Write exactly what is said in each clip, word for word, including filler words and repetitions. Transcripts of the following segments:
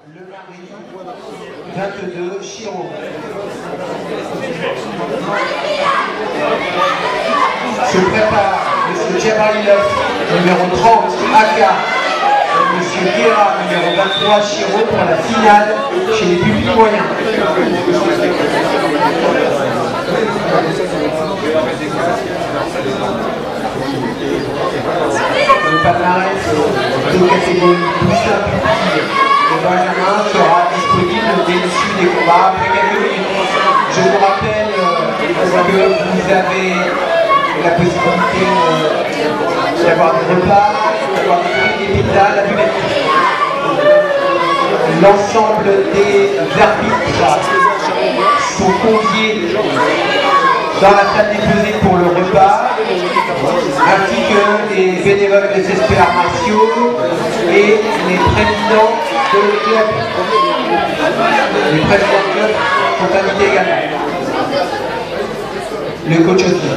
Le mari, vingt-deux, Chiro. Se prépare M. Djabalilov, numéro trente, Aka. M. Guerra, numéro vingt-trois, Chiro, pour la finale chez les publics moyens. Le palmarès de catégorie plus simple de Benjamin sera disponible dès l'issue des combats après quelques minutes. Je vous rappelle euh, que vous avez la possibilité euh, d'avoir des repas, d'avoir des fruits, des pizzas, la buvette. L'ensemble des arbitres sont conviés dans la salle des pesées pour le repas, ainsi que les bénévoles des S P arts martiaux et les présidents de club. Les présidents de club sont invités également. Le coach aussi.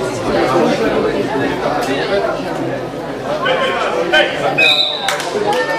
Hey!